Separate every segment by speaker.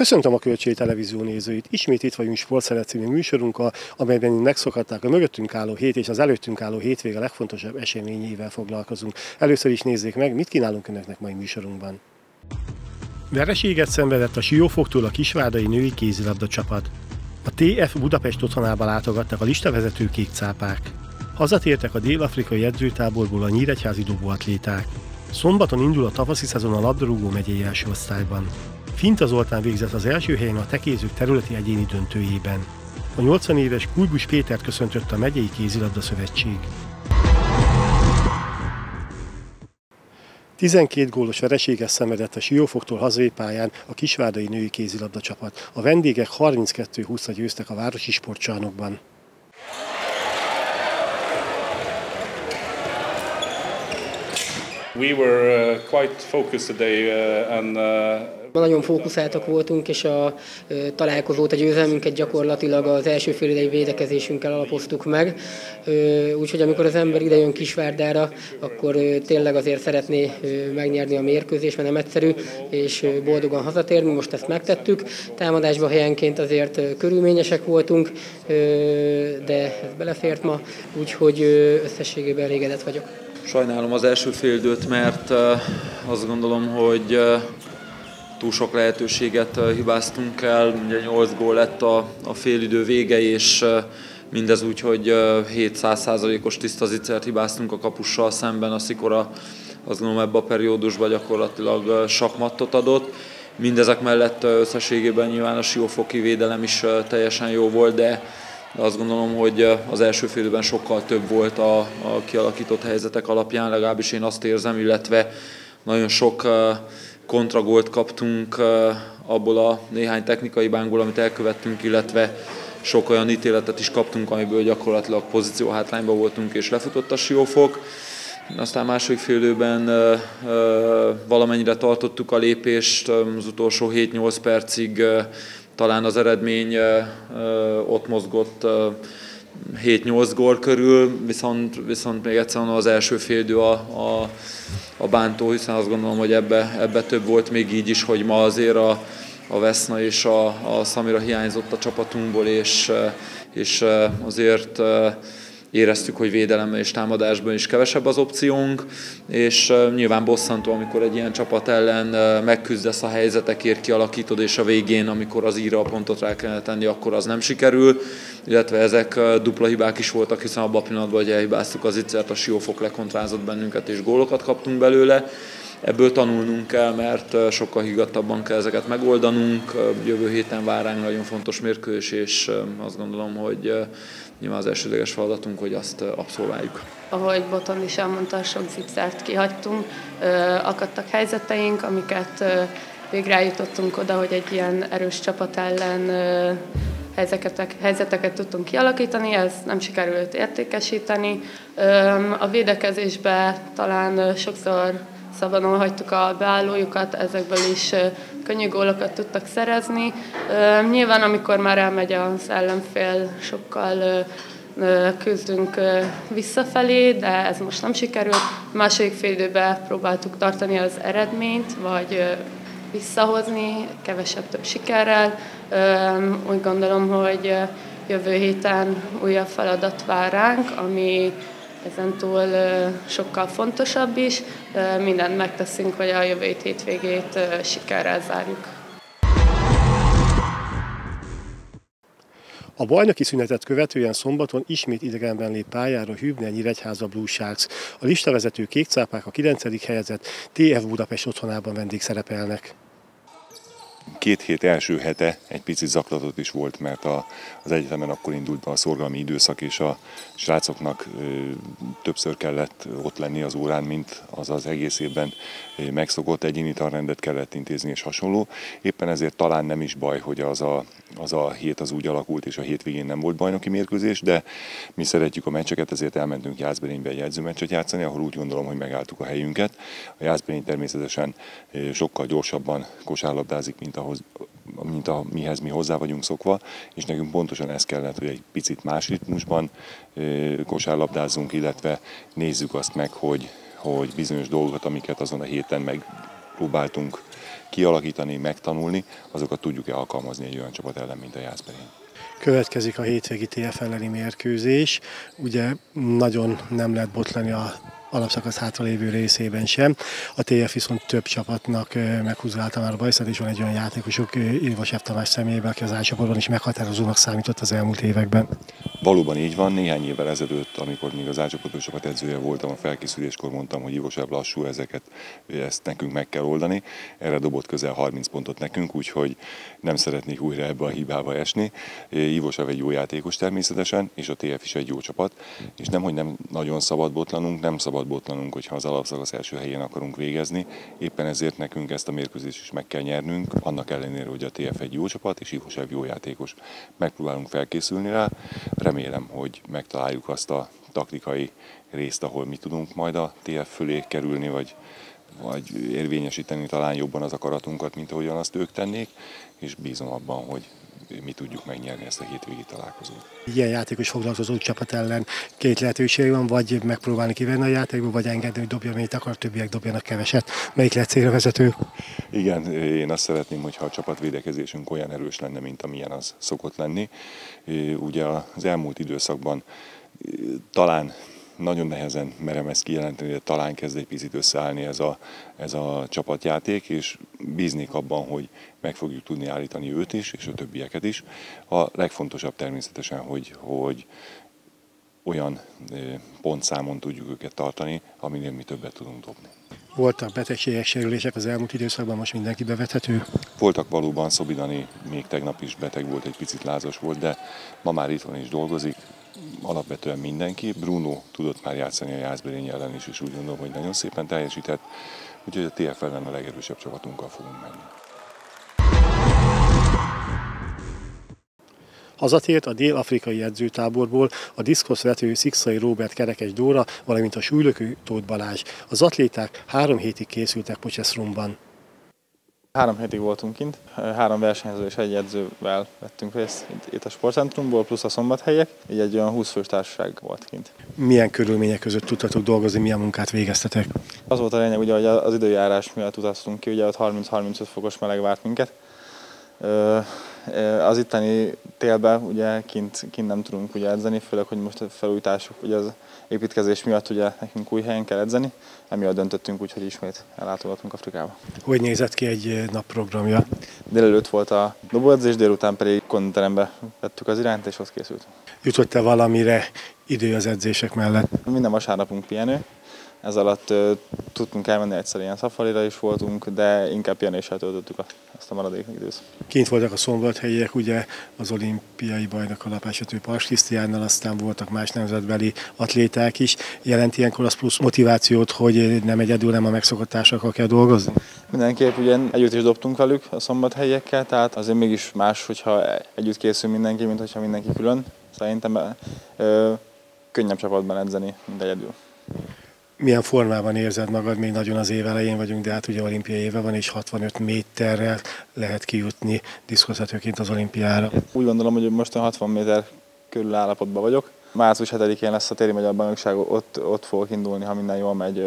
Speaker 1: Köszöntöm a Kölcsei Televízió nézőit! Ismét itt vagyunk Sportszeret című műsorunkkal, amelyben megszokhatták a mögöttünk álló hét és az előttünk álló hétvége legfontosabb eseményével foglalkozunk. Először is nézzék meg, mit kínálunk önöknek mai műsorunkban. Vereséget szenvedett a Siófoktól a kisvárdai női kézilabda csapat. A TF Budapest otthonába látogattak a listavezető kékcápák. Hazatértek a dél-afrikai edzőtáborból a nyíregyházi dobóatléták. Szombaton indul a tavaszi szezon a labdarúgó megyei első osztályban. Finta Zoltán végzett az első helyen a tekézők területi egyéni döntőjében. A 80 éves Kújbus Pétert köszöntött a Megyei Kézilabda Szövetség. 12 gólos vereséget szenvedett a Siófoktól hazai pályán a kisvárdai női kézilabda csapat. A vendégek 32-20-ra győztek a városi sportcsarnokban.
Speaker 2: We were quite focused today and
Speaker 3: Nagyon fókuszáltak voltunk, és a találkozót, a győzelmünket gyakorlatilag az első félidei védekezésünkkel alapoztuk meg. Úgyhogy amikor az ember idejön Kisvárdára, akkor tényleg azért szeretné megnyerni a mérkőzést, mert nem egyszerű, és boldogan hazatérni. Most ezt megtettük. Támadásban helyenként azért körülményesek voltunk, de ez belefért ma, úgyhogy összességében elégedett vagyok.
Speaker 4: Sajnálom az első félidőt, mert azt gondolom, hogy túl sok lehetőséget hibáztunk el. Ugye 8 gól lett a félidő vége, és mindez úgy, hogy 700%-os tiszta zicert hibáztunk a kapussal szemben. A Szikora azt gondolom ebben a periódusban gyakorlatilag sakmattot adott. Mindezek mellett összességében nyilván a siófoki védelem is teljesen jó volt, de azt gondolom, hogy az első félidőben sokkal több volt a kialakított helyzetek alapján, legalábbis én azt érzem, illetve nagyon sok kontragólt kaptunk abból a néhány technikai bánkból, amit elkövettünk, illetve sok olyan ítéletet is kaptunk, amiből gyakorlatilag pozícióhátrányban voltunk és lefutott a Siófok. Aztán második félidőben valamennyire tartottuk a lépést, az utolsó 7-8 percig talán az eredmény ott mozgott 7-8 gól körül, viszont még egyszerűen az első félidő a bántó, hiszen azt gondolom, hogy ebbe több volt még így is, hogy ma azért a Veszna és a Szamira hiányzott a csapatunkból, és azért éreztük, hogy védelemben és támadásban is kevesebb az opciónk, és nyilván bosszantó, amikor egy ilyen csapat ellen megküzdesz a helyzetekért, kialakítod, és a végén, amikor az íra a pontot rá kellene tenni, akkor az nem sikerül, illetve ezek dupla hibák is voltak, hiszen abban a pillanatban, hogy elhibáztuk az zicert, a Siófok lekontrázott bennünket, és gólokat kaptunk belőle. Ebből tanulnunk kell, mert sokkal higgadtabban kell ezeket megoldanunk. Jövő héten vár ránk nagyon fontos mérkőzés, és azt gondolom, hogy nyilván az elsődleges feladatunk, hogy azt abszolváljuk.
Speaker 5: Ahogy Boton is elmondta, sok zicert kihagytunk, akadtak helyzeteink, amiket végre eljutottunk oda, hogy egy ilyen erős csapat ellen helyzeteket tudtunk kialakítani, ez nem sikerült értékesíteni. A védekezésben talán sokszor szabadon hagytuk a beállójukat, ezekből is könnyű gólokat tudtak szerezni. Nyilván, amikor már elmegy az ellenfél, sokkal küzdünk visszafelé, de ez most nem sikerült. A második félidőben próbáltuk tartani az eredményt, vagy visszahozni, kevesebb-több sikerrel. Úgy gondolom, hogy jövő héten újabb feladat vár ránk, ami ezentúl sokkal fontosabb is. Mindent megteszünk, hogy a jövő hétvégét sikerrel zárjuk.
Speaker 1: A bajnoki szünetet követően szombaton ismét idegenben lép pályára Hübner Nyíregyháza Blue Sharks. A listavezető kékcápák a 9. helyezett TF Budapest otthonában vendégszerepelnek.
Speaker 6: 2 hét első hete egy picit zaklatott is volt, mert az egyetemen akkor indult be a szorgalmi időszak, és a srácoknak többször kellett ott lenni az órán, mint az egész évben megszokott, egyéni tanrendet kellett intézni és hasonló. Éppen ezért talán nem is baj, hogy az a hét az úgy alakult, és a hétvégén nem volt bajnoki mérkőzés, de mi szeretjük a meccseket, ezért elmentünk Jászberénybe egy edzőmeccset játszani, ahol úgy gondolom, hogy megálltuk a helyünket. A Jászberény természetesen sokkal gyorsabban kosárlabdázik, mint mihez mi hozzá vagyunk szokva, és nekünk pontosan ez kellett, hogy egy picit más ritmusban kosárlabdázzunk, illetve nézzük azt meg, hogy bizonyos dolgokat, amiket azon a héten megpróbáltunk kialakítani, megtanulni, azokat tudjuk-e alkalmazni egy olyan csapat ellen, mint a Jászberény.
Speaker 1: Következik a hétvégi TF elleni mérkőzés. Ugye nagyon nem lehet botlani a alapszakasz hátralévő részében sem. A TF viszont több csapatnak meghúzálta már a bajszát, és van egy olyan játékosuk Ilvas F. Tamás személyében, aki az A-csoportban is meghatározónak számított az elmúlt években.
Speaker 6: Valóban így van, néhány évvel ezelőtt, amikor még az A-csoportos csapat edzője voltam, a felkészüléskor mondtam, hogy Ilvas F. lassú, ezt nekünk meg kell oldani. Erre dobott közel 30 pontot nekünk, úgyhogy nem szeretnék újra ebbe a hibába esni. Ilvas F. egy jó játékos természetesen, és a TF is egy jó csapat, és nemhogy nem nagyon szabad botlanunk, nem szabad botlanunk, hogyha az alapszakasz első helyén akarunk végezni. Éppen ezért nekünk ezt a mérkőzést is meg kell nyernünk, annak ellenére, hogy a TF egy jó csapat, és Ilvas F. jó játékos. Megpróbálunk felkészülni rá. Remélem, hogy megtaláljuk azt a taktikai részt, ahol mi tudunk majd a TF fölé kerülni, vagy érvényesíteni talán jobban az akaratunkat, mint ahogyan azt ők tennék, és bízom abban, hogy mi tudjuk megnyerni ezt a hétvégi találkozót.
Speaker 1: Ilyen játékos foglalkozó csapat ellen két lehetőség van, vagy megpróbálni kivenni a játékból, vagy engedni, hogy dobja, amit akar, többiek dobjanak keveset. Melyik lehet célra vezető?
Speaker 6: Igen, én azt szeretném, hogyha a csapatvédekezésünk olyan erős lenne, mint amilyen az szokott lenni. Ugye az elmúlt időszakban talán nagyon nehezen merem ezt kijelenteni, de talán kezd egy picit összeállni ez a csapatjáték, és bíznék abban, hogy meg fogjuk tudni állítani őt is, és a többieket is. A legfontosabb természetesen, hogy olyan pontszámon tudjuk őket tartani, aminél mi többet tudunk dobni.
Speaker 1: Voltak betegségek, sérülések az elmúlt időszakban, most mindenki bevethető?
Speaker 6: Voltak valóban, Szobidani még tegnap is beteg volt, egy picit lázas volt, de ma már itt van és dolgozik. Alapvetően mindenki. Bruno tudott már játszani a Jászberény ellen is, és úgy gondolom, hogy nagyon szépen teljesített, úgyhogy a TF ellen a legerősebb csapatunkkal fogunk menni.
Speaker 1: Hazatért a dél-afrikai edzőtáborból a diszkoszvető Szikszai Róbert Kerekes Dóra, valamint a súlylökő Tóth Balázs. Az atléták 3 hétig készültek Potchefstroomban.
Speaker 7: 3 hétig voltunk kint, 3 versenyző és 1 edzővel vettünk részt itt a sportcentrumból, plusz a szombathelyiek, így egy olyan 20 fős társaság volt kint.
Speaker 1: Milyen körülmények között tudtatok dolgozni, milyen munkát végeztetek?
Speaker 7: Az volt a lényeg, ugye, hogy az időjárás miatt utaztunk ki, ugye ott 30-35 fokos meleg várt minket. Az itteni télben ugye kint nem tudunk ugye edzeni, főleg, hogy most a felújítások, ugye az építkezés miatt ugye nekünk új helyen kell edzeni, emiatt döntöttünk úgy, hogy ismét ellátogatunk Afrikába.
Speaker 1: Hogy nézett ki egy napprogramja?
Speaker 7: Délelőtt volt a dobóedzés, délután pedig konditerembe vettük az irányt, és ott készültünk.
Speaker 1: Jutott-e valamire idő az edzések mellett?
Speaker 7: Minden vasárnapunk pihenő. Ez alatt tudtunk elmenni egyszer ilyen szafarira is voltunk, de inkább pihenéssel töltöttük azt a maradék időszakot.
Speaker 1: Kint voltak a szombathelyiek, ugye az olimpiai bajnok alapásvető Paks Krisztiánnal, aztán voltak más nemzetbeli atléták is. Jelent ilyenkor az plusz motivációt, hogy nem egyedül, nem a megszokott társakkal kell dolgozni?
Speaker 7: Mindenképp ugye együtt is dobtunk velük a szombathelyiekkel, tehát azért mégis más, hogyha együtt készül mindenki, mint hogyha mindenki külön. Szerintem könnyebb csapatban edzeni, mint egyedül.
Speaker 1: Milyen formában érzed magad? Még nagyon az év elején vagyunk, de hát ugye olimpiai éve van, és 65 méterrel lehet kijutni diszkoszvetőként az olimpiára.
Speaker 7: Úgy gondolom, hogy most 60 méter körül állapotban vagyok. Március 7-én lesz a téli magyar bajnokság, ott fogok indulni, ha minden jól megy,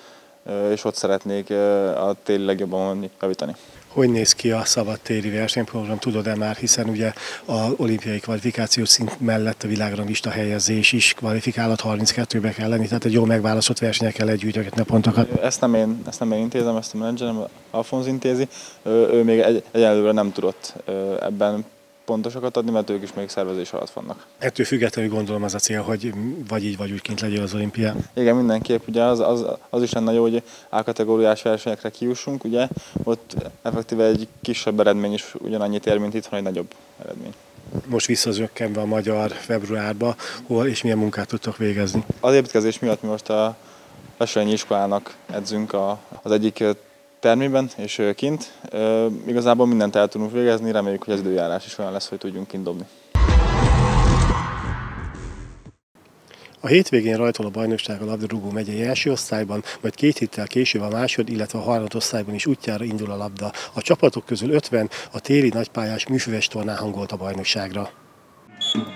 Speaker 7: és ott szeretnék a téli legjobban javítani.
Speaker 1: Hogy néz ki a szabadtéri versenyprogram? Tudod-e már, hiszen ugye az olimpiai kvalifikációs szint mellett a világranglista helyezés is kvalifikálat 32-be kell lenni, tehát egy jól megválasztott versenyekkel legyűjtögetni a pontokat.
Speaker 7: Ezt nem én intézem, ezt a menedzserem, Alfonz intézi. Ő még egyelőre nem tudott ebben pontosokat adni, mert ők is még szervezés alatt vannak.
Speaker 1: Ettől függetlenül gondolom az a cél, hogy vagy így, vagy úgy kint legyél az olimpián.
Speaker 7: Igen, mindenképp. Ugye az is lenne jó, hogy A-kategóriás versenyekre kijussunk, ugye ott effektíve egy kisebb eredmény is ugyanannyit ér, mint itthon, egy nagyobb eredmény.
Speaker 1: Most visszazökkenve a magyar februárba, hol és milyen munkát tudtok végezni?
Speaker 7: Az építkezés miatt mi most a Veselényi iskolának edzünk az egyik termében és kint. Igazából mindent el tudunk végezni, reméljük, hogy az időjárás is olyan lesz, hogy tudjunk kint dobni.
Speaker 1: A hétvégén rajtol a bajnokság a labdarúgó megyei első osztályban, majd 2 héttel később a másod, illetve a harmad osztályban is útjára indul a labda. A csapatok közül 50 a téli nagypályás műfüves tornán hangolt a bajnokságra.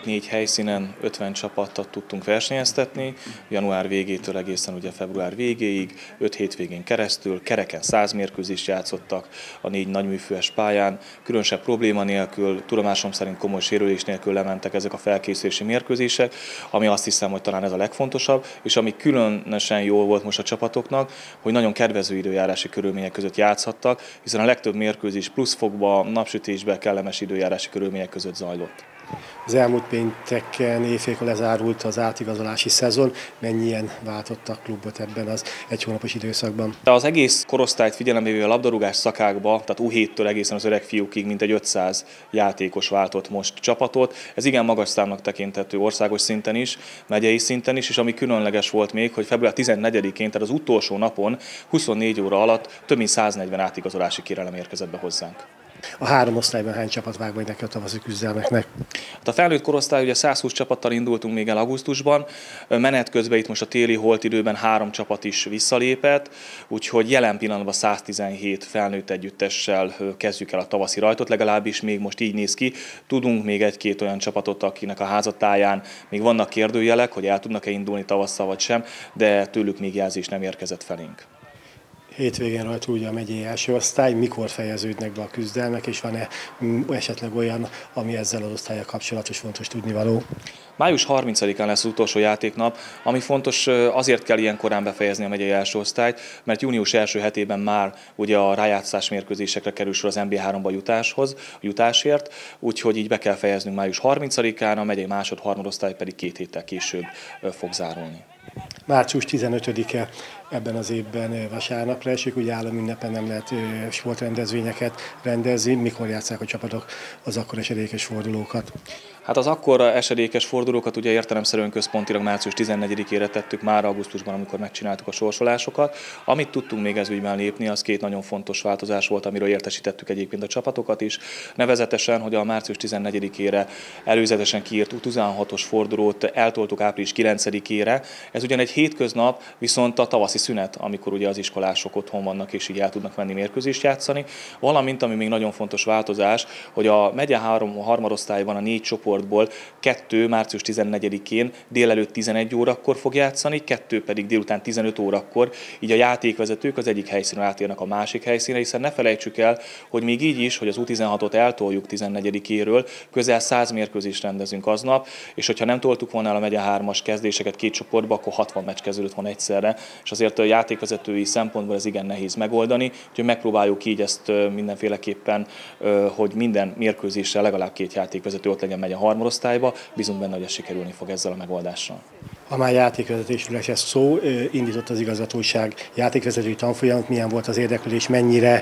Speaker 8: 4 helyszínen 50 csapattal tudtunk versenyeztetni, január végétől egészen ugye február végéig, 5 hétvégén keresztül, kereken 100 mérkőzést játszottak a 4 nagyműfős pályán, különösebb probléma nélkül, tudomásom szerint komoly sérülés nélkül lementek ezek a felkészülési mérkőzések, ami azt hiszem, hogy talán ez a legfontosabb, és ami különösen jó volt most a csapatoknak, hogy nagyon kedvező időjárási körülmények között játszhattak, hiszen a legtöbb mérkőzés pluszfokba, napsütésbe, kellemes időjárási körülmények között zajlott.
Speaker 1: Az elmúlt pénteken éjfélkor lezárult az átigazolási szezon. Mennyien váltottak klubot ebben az egy hónapos időszakban?
Speaker 8: De az egész korosztályt figyelembe véve a labdarúgás szakákba, tehát U7-től egészen az öreg fiúkig mintegy 500 játékos váltott most csapatot. Ez igen magas számnak tekinthető országos szinten is, megyei szinten is, és ami különleges volt még, hogy február 14-én, tehát az utolsó napon 24 óra alatt több mint 140 átigazolási kérelem érkezett be hozzánk.
Speaker 1: A 3 osztályban hány csapat vág majd neki a tavaszi küzdelmeknek?
Speaker 8: A felnőtt korosztály ugye 120 csapattal indultunk még el augusztusban, menet közben itt most a téli holtidőben 3 csapat is visszalépett, úgyhogy jelen pillanatban 117 felnőtt együttessel kezdjük el a tavaszi rajtot, legalábbis még most így néz ki. Tudunk még 1-2 olyan csapatot, akinek a házatáján még vannak kérdőjelek, hogy el tudnak-e indulni tavasszal vagy sem, de tőlük még jelzés nem érkezett felénk.
Speaker 1: Hétvégén rajtul ugye a megyei első osztály, mikor fejeződnek be a küzdelmek, és van-e esetleg olyan, ami ezzel az osztállyal kapcsolatos fontos tudnivaló?
Speaker 8: Május 30-án lesz az utolsó játéknap, ami fontos, azért kell ilyen korán befejezni a megyei első osztályt, mert június első hetében már ugye a rájátszás mérkőzésekre kerül sor az NB3-ba jutásért, úgyhogy így be kell fejeznünk május 30-án, a megyei másod-harmadosztály pedig 2 héttel később fog zárulni.
Speaker 1: Március 15-e ebben az évben vasárnapra esik, ugye államünnepen nem lehet sportrendezvényeket rendezni. Mikor játsszák a csapatok az akkor esedékes fordulókat?
Speaker 8: Hát az akkor esedékes fordulókat ugye értelemszerűen központilag március 14-ére tettük már augusztusban, amikor megcsináltuk a sorsolásokat. Amit tudtunk még ez ügyben lépni, az 2 nagyon fontos változás volt, amiről értesítettük egyébként a csapatokat is. Nevezetesen, hogy a március 14-ére előzetesen kiírt U16-os fordulót eltoltuk április 9-ére. Ez ugyan egy hétköznap, viszont a tavaszi szünet, amikor ugye az iskolások otthon vannak és így el tudnak menni mérkőzést játszani. Valamint, ami még nagyon fontos változás, hogy a megye harmadosztályban a 4 csoportból 2 március 14-én délelőtt 11 órakor fog játszani, 2 pedig délután 15 órakor, így a játékvezetők az egyik helyszínről átérnek a másik helyszínre, hiszen ne felejtsük el, hogy még így is, hogy az U16-ot eltoljuk 14-éről, közel 100 mérkőzést rendezünk aznap, és hogyha nem toltuk volna el a megye 3-as kezdéseket 2 csoportba, akkor 60 meccs kezdődött volna egyszerre, és azért a játékvezetői szempontból ez igen nehéz megoldani, úgyhogy megpróbáljuk így ezt mindenféleképpen, hogy minden mérkőzésre legalább 2 játékvezető ott legyen megye harmadosztályba, bízunk benne, hogy ez sikerülni fog ezzel a megoldással.
Speaker 1: Ha már játékvezetésről esett szó, indított az igazgatóság játékvezetői tanfolyamot, milyen volt az érdeklődés, mennyire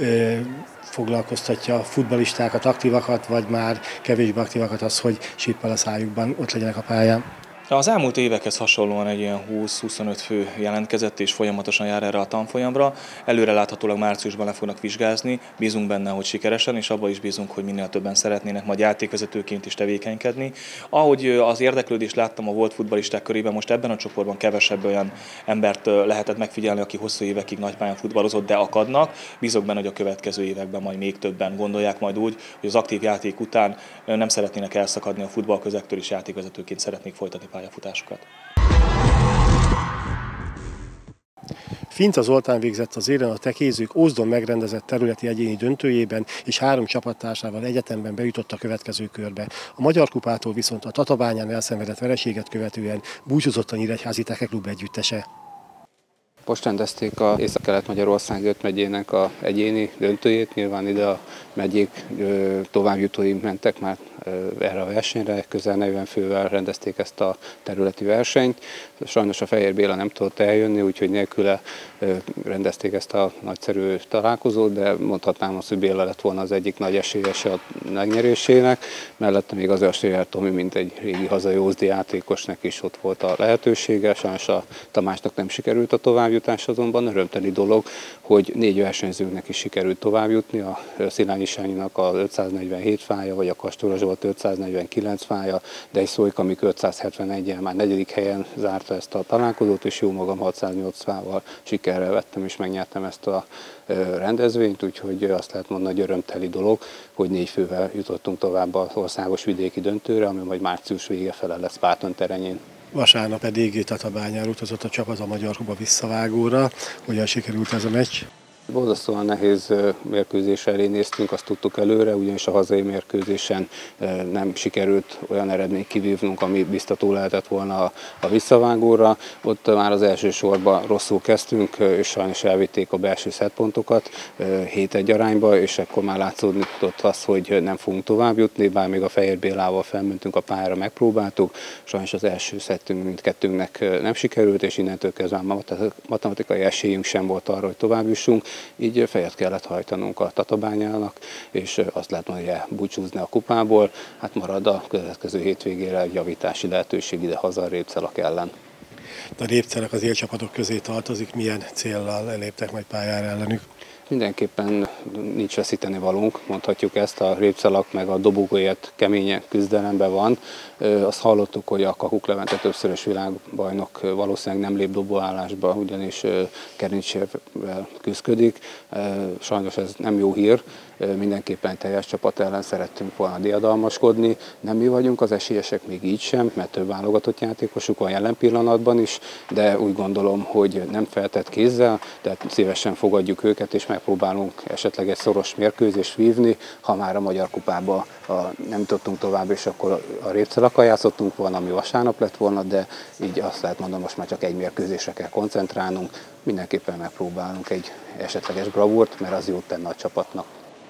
Speaker 1: foglalkoztatja a futballistákat, aktívakat, vagy már kevésbé aktívakat az, hogy síppal a szájukban ott legyenek a pályán?
Speaker 8: Az elmúlt évekhez hasonlóan egy ilyen 20-25 fő jelentkezett és folyamatosan jár erre a tanfolyamra. Előreláthatólag márciusban le fognak vizsgázni, bízunk benne, hogy sikeresen, és abban is bízunk, hogy minél többen szeretnének majd játékvezetőként is tevékenykedni. Ahogy az érdeklődést láttam a volt futballisták körében, most ebben a csoportban kevesebb olyan embert lehetett megfigyelni, aki hosszú évekig nagypályán futballozott, de akadnak. Bízok benne, hogy a következő években majd még többen gondolják majd úgy, hogy az aktív játék után nem szeretnének elszakadni a futballközektől, és játékvezetőként szeretnék folytatni pályafutásukat.
Speaker 1: Finta Zoltán végzett az élen a tekézők Ózdon megrendezett területi egyéni döntőjében, és 3 csapattársával egyetemben bejutott a következő körbe. A Magyar Kupától viszont a Tatabányán elszenvedett vereséget követően búcsúzott a Nyíregyházi Tekeklub együttese.
Speaker 9: Most rendezték az Észak-Kelet-Magyarország 5 megyének a egyéni döntőjét, nyilván ide a megyék továbbjutói mentek már erre a versenyre, közel 40 fővel rendezték ezt a területi versenyt. Sajnos a Fehér Béla nem tudott eljönni, úgyhogy nélküle rendezték ezt a nagyszerű találkozót, de mondhatnám azt, hogy Béla lett volna az egyik nagy esélyese a megnyerésének. Mellette még az Örstér Tomi, mint egy régi hazai ózdi játékosnak is ott volt a lehetősége. Sajnos a Tamásnak nem sikerült a továbbjutás, azonban örömteli dolog, hogy 4 versenyzőnek is sikerült továbbjutni, a Szilágyi Sányinak a 547 fája, vagy a Kastóra volt 549 fája, de egy Szolika, amik 571-el már 4. helyen zárta ezt a találkozót, és jó magam 608 fával sikerrel vettem és megnyertem ezt a rendezvényt, úgyhogy azt lehet mondani, hogy örömteli dolog, hogy 4 fővel jutottunk tovább az országos vidéki döntőre, ami majd március vége fele lesz Báton terenyén.
Speaker 1: Vasárnap pedig Tatabányára utazott a csapat a Magyar Kupa visszavágóra. Hogyan sikerült ez a meccs?
Speaker 9: Borzasztóan nehéz mérkőzés elé néztünk, azt tudtuk előre, ugyanis a hazai mérkőzésen nem sikerült olyan eredményt kivívnunk, ami biztató lehetett volna a visszavágóra. Ott már az első sorban rosszul kezdtünk, és sajnos elvitték a belső szettpontokat 7-1 arányba, és akkor már látszódott az, hogy nem fogunk tovább jutni, bár még a Fehér Bélával felmentünk a pályára, megpróbáltuk. Sajnos az első szettünk mindkettőnknek nem sikerült, és innentől kezdve matematikai esélyünk sem volt arra, hogy tovább jussunk. Így fejet kellett hajtanunk a Tatabányának, és azt lehet mondani, hogy elbúcsúzni a kupából. Hát marad a következő hétvégére egy javítási lehetőség ide haza a Répcelak ellen.
Speaker 1: A Répcelak az élcsapatok közé tartozik, milyen céllal léptek majd pályára ellenük?
Speaker 9: Mindenképpen nincs veszíteni valónk, mondhatjuk ezt, a Répcelak meg a Dobogóért keményen küzdelemben van. Azt hallottuk, hogy a Kakuk Levente többszörös világbajnok valószínűleg nem lép dobóállásba, ugyanis gerincsével küzdik. Sajnos ez nem jó hír, mindenképpen teljes csapat ellen szerettünk volna diadalmaskodni. Nem mi vagyunk az esélyesek, még így sem, mert több válogatott játékosuk van jelen pillanatban is, de úgy gondolom, hogy nem feltett kézzel, tehát szívesen fogadjuk őket, és megpróbálunk esetleg egy szoros mérkőzést vívni, ha már a Magyar Kupába nem jutottunk tovább, és akkor a Répcelakkal játszottunk volna, ami vasárnap lett volna, de így azt lehet mondani, most már csak egy mérkőzésre kell koncentrálnunk, mindenképpen megpróbálunk egy esetleges bravúrt, mert az jót tenne a csapatnak.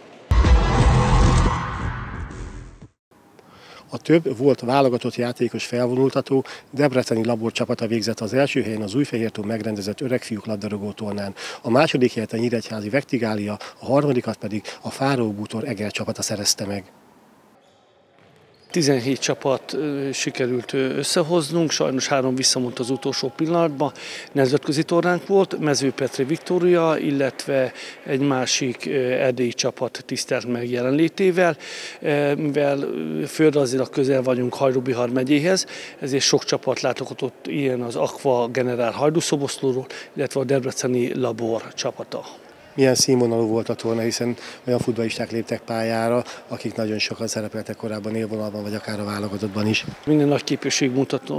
Speaker 1: A több volt válogatott játékos felvonultató, debreceni Labor csapata végzett az első helyen az Újfehértón megrendezett öregfiúk labdarúgó tornán. A második helyet a nyíregyházi Vektigália, a harmadikat pedig a Fáró Bútor Eger csapata szerezte meg.
Speaker 10: 17 csapat sikerült összehoznunk, sajnos 3 visszamondta az utolsó pillanatban. Nemzetközi tornánk volt, Mezőpetri Viktória, illetve egy másik erdélyi csapat tisztelt meg jelenlétével. Mivel földrajzilag közel vagyunk Hajdú-Bihar megyéhez, ezért sok csapat látogatott, ilyen az Aqua Generál Hajdú-Szoboszlóról, illetve a debreceni Labor csapata.
Speaker 1: Milyen színvonalú volt a torna, hiszen olyan futballisták léptek pályára, akik nagyon sokan szerepeltek korábban élvonalban, vagy akár a válogatottban is.
Speaker 10: Minden nagy képesség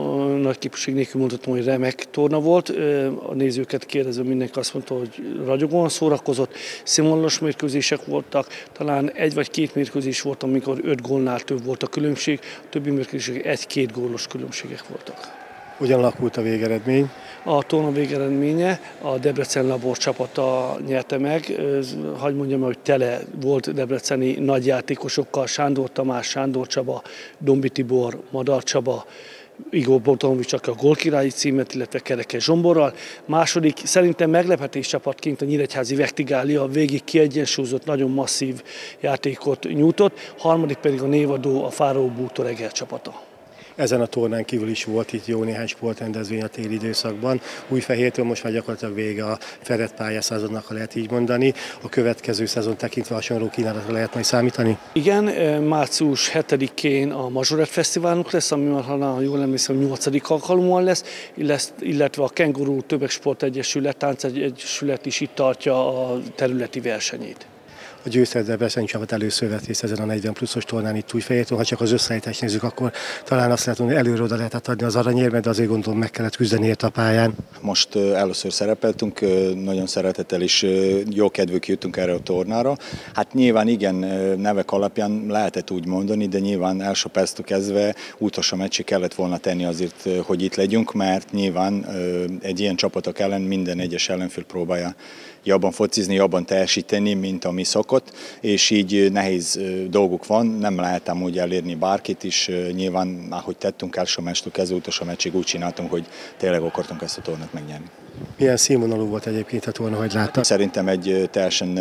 Speaker 10: nélkül mutatom, hogy remek torna volt. A nézőket kérdezem, mindenki azt mondta, hogy ragyogóan szórakozott. Színvonalas mérkőzések voltak, talán 1 vagy 2 mérkőzés volt, amikor 5 gólnál több volt a különbség, a többi mérkőzések 1-2 gólos különbségek voltak.
Speaker 1: Hogyan alakult a végeredmény?
Speaker 10: A torna végeredménye a Debrecen Labor csapata nyerte meg. Hadd mondjam, hogy tele volt debreceni nagyjátékosokkal, Sándor Tamás, Sándor Csaba, Dombi Tibor, Madar Csaba, Igor Botonovics a gólkirályi címet, illetve Kerekes Zsomborral. Második, szerintem meglepetés csapatként a nyíregyházi Vektigália végig kiegyensúlyozott, nagyon masszív játékot nyújtott. Harmadik pedig a névadó, a Fáró Bútor Eger csapata.
Speaker 1: Ezen a tornán kívül is volt itt jó néhány sportrendezvény a téli időszakban. Újfehértől most már gyakorlatilag vége a fedett pályaszezonnak, ha lehet így mondani. A következő szezon tekintve hasonló kínálatra lehet majd számítani?
Speaker 10: Igen, március 7-én a Mazsoret Fesztiválunk lesz, ami már, ha jól emlékszem, 8. alkalommal lesz, illetve a Kenguru Tömegsport Egyesület, Táncegyesület is itt tartja a területi versenyét.
Speaker 1: A győztes debreceni csapat először vett részt ezen a 40 pluszos tornán itt Újfehértől. Ha csak az összeállítást nézzük, akkor talán azt lehet mondani, hogy előre oda lehetett adni az aranyérmet, de azért gondolom meg kellett küzdeni érte a pályán.
Speaker 11: Most először szerepeltünk, nagyon szeretettel is jó kedvük jöttünk erre a tornára. Hát nyilván igen, nevek alapján lehetett úgy mondani, de nyilván első perctől kezdve utolsó meccsig kellett volna tenni azért, hogy itt legyünk, mert nyilván egy ilyen csapatok ellen minden egyes ellenfél próbálja jobban focizni, jobban teljesíteni, mint ami szokott, és így nehéz dolguk van, nem lehetem úgy elérni bárkit is, nyilván ahogy tettünk első meccstől kezdve utolsó meccsig úgy csináltunk, hogy tényleg akartunk ezt a tornát megnyerni.
Speaker 1: Milyen színvonalú volt egyébként a torna, hogy láttam?
Speaker 11: Szerintem egy teljesen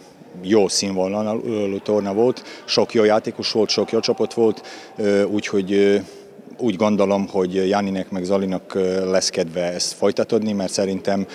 Speaker 11: jó színvonalú torna volt, sok jó játékos volt, sok jó csapat volt, úgyhogy úgy gondolom, hogy Janinek meg Zolinak lesz kedve ezt folytatni, mert szerintem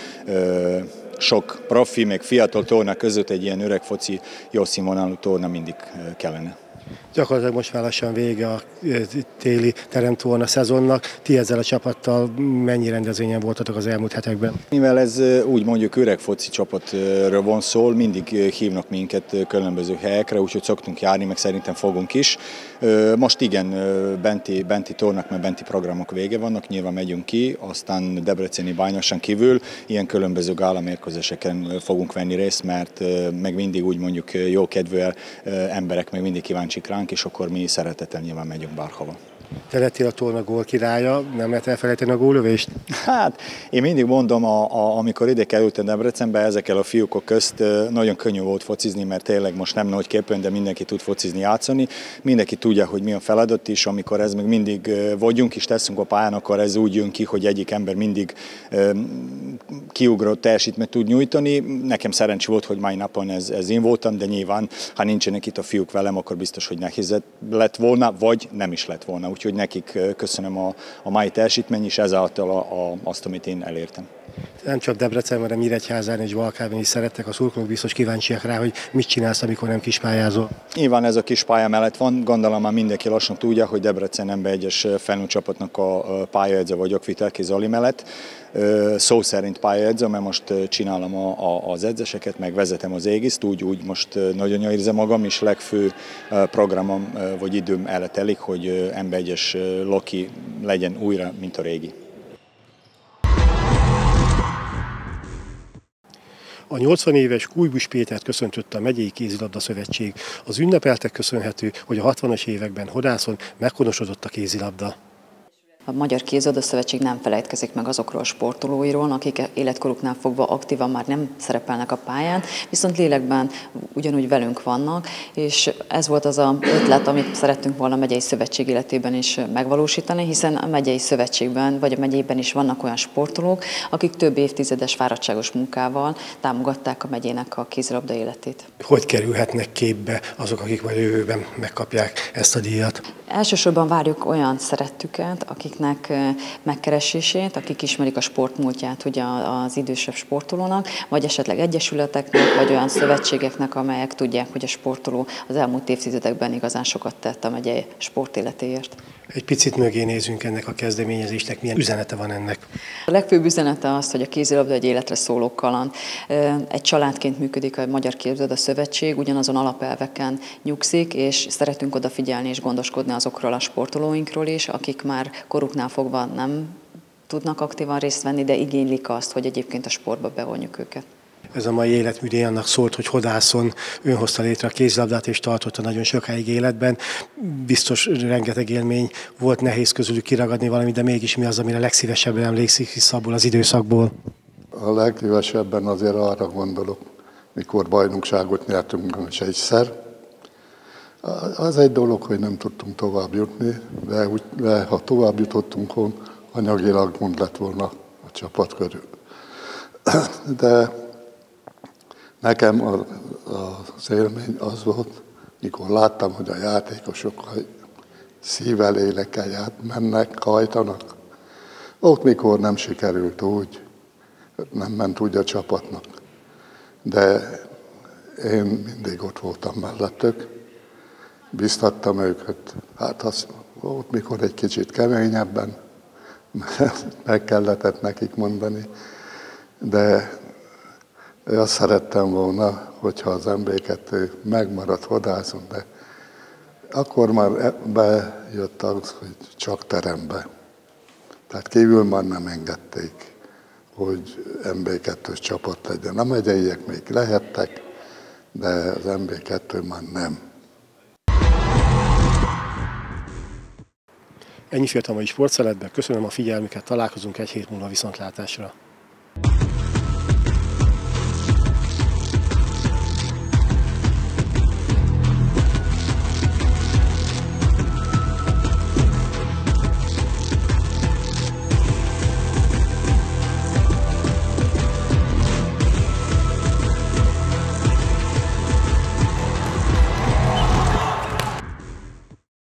Speaker 11: sok profi, meg fiatal torna között egy ilyen öreg foci, jó színvonalú torna mindig kellene.
Speaker 1: Gyakorlatilag most már lassan vége a téli teremtorna szezonnak. Ti ezzel a csapattal mennyi rendezvényen voltatok az elmúlt hetekben?
Speaker 11: Mivel ez úgy mondjuk öreg foci csapatról van szól, mindig hívnak minket különböző helyekre, úgyhogy szoktunk járni, meg szerintem fogunk is. Most igen, benti tornák, meg benti programok vége vannak, nyilván megyünk ki, aztán debreceni bajnokságon kívül ilyen különböző gálamérkőzéseken fogunk venni részt, mert meg mindig úgy mondjuk jó kedvű emberek meg mindig kíváncsiak ránk, és akkor mi szeretettel nyilván megyünk bárhova.
Speaker 1: Te lettél a torna gól királya, nem lehet elfelejteni a góllövést?
Speaker 11: Hát, én mindig mondom, amikor ide kerültem Debrecenbe, ezekkel a fiúkok közt nagyon könnyű volt focizni, mert tényleg most nem nagy képen, de mindenki tud focizni, játszani. Mindenki tudja, hogy mi a feladat is, amikor ez meg mindig vagyunk és teszünk a pályán, akkor ez úgy jön ki, hogy egyik ember mindig kiugró teljesítményt tud nyújtani. Nekem szerencsé volt, hogy mai napon ez én voltam, de nyilván, ha nincsenek itt a fiúk velem, akkor biztos, hogy nehéz lett volna, vagy nem is lett volna. Úgyhogy nekik köszönöm a mai teljesítmény, és ezáltal azt, amit én elértem.
Speaker 1: Nem csak Debrecenben, hanem Nyíregyházán és Valkában is szerettek a szurkolók, biztos kíváncsiak rá, hogy mit csinálsz, amikor nem kispályázol.
Speaker 11: Nyilván ez a kispálya mellett van, gondolom már mindenki lassan tudja, hogy Debrecen NB1-es felnőtt csapatnak a pályaedző vagyok Vitelki Zoli mellett. Szó szerint pályaedző, mert most csinálom az edzéseket, meg vezetem az égiszt, úgy most nagyon jól érzem magam, és legfő programom vagy időm eltelik, hogy NB1-es Loki legyen újra, mint a régi.
Speaker 1: A 80 éves Kújbus Pétert köszöntötte a Megyei Kézilabda Szövetség. Az ünnepeltek köszönhető, hogy a 60-as években Hodászon meghonosodott a kézilabda.
Speaker 12: A Magyar Kézilabda Szövetség nem felejtkezik meg azokról a sportolóiról, akik életkoruknál fogva aktívan már nem szerepelnek a pályán, viszont lélekben ugyanúgy velünk vannak, és ez volt az az ötlet, amit szerettünk volna a megyei szövetség életében is megvalósítani, hiszen a megyei szövetségben vagy a megyében is vannak olyan sportolók, akik több évtizedes fáradtságos munkával támogatták a megyének a kézilabda életét.
Speaker 1: Hogy kerülhetnek képbe azok, akik majd jövőben megkapják ezt a díjat?
Speaker 12: Elsősorban várjuk olyan szerettüket, akiknek megkeresését, akik ismerik a sportmúltját ugye az idősebb sportolónak, vagy esetleg egyesületeknek, vagy olyan szövetségeknek, amelyek tudják, hogy a sportoló az elmúlt évtizedekben igazán sokat tett a megyei sportéletéért.
Speaker 1: Egy picit mögé nézünk ennek a kezdeményezésnek, milyen üzenete van ennek?
Speaker 12: A legfőbb üzenete az, hogy a kézilabda egy életre szóló kaland. Egy családként működik a Magyar Kézilabda Szövetség, ugyanazon alapelveken nyugszik, és szeretünk odafigyelni és gondoskodni azokról a sportolóinkról is, akik már koruknál fogva nem tudnak aktívan részt venni, de igénylik azt, hogy egyébként a sportba bevonjuk őket.
Speaker 1: Ez a mai életműdíj annak szólt, hogy Hodászon ön hozta létre a kézilabdát és tartotta nagyon sokáig életben. Biztos rengeteg élmény volt, nehéz közülük kiragadni valamit, de mégis mi az, amire legszívesebben emlékszik vissza abból az időszakból?
Speaker 13: A legszívesebben azért arra gondolok, mikor bajnokságot nyertünk is egyszer. Az egy dolog, hogy nem tudtunk tovább jutni, de ha tovább jutottunk volna, anyagilag gond lett volna a csapat körül. De nekem az élmény az volt, mikor láttam, hogy a játékosok szívvel, lélekkel mennek, hajtanak. Ott, mikor nem sikerült úgy, nem ment úgy a csapatnak. De én mindig ott voltam mellettük, biztattam őket. Hát az volt, mikor egy kicsit keményebben, meg kellett nekik mondani, de azt szerettem volna, hogyha az MB2 megmaradt Hodászon, de akkor már bejött az, hogy csak terembe. Tehát kívül már nem engedték, hogy MB2-s csapat legyen. A megyeiek még lehettek, de az MB2 már nem.
Speaker 1: Ennyi fért a mai sportszeletben. Köszönöm a figyelmüket, találkozunk egy hét múlva viszontlátásra.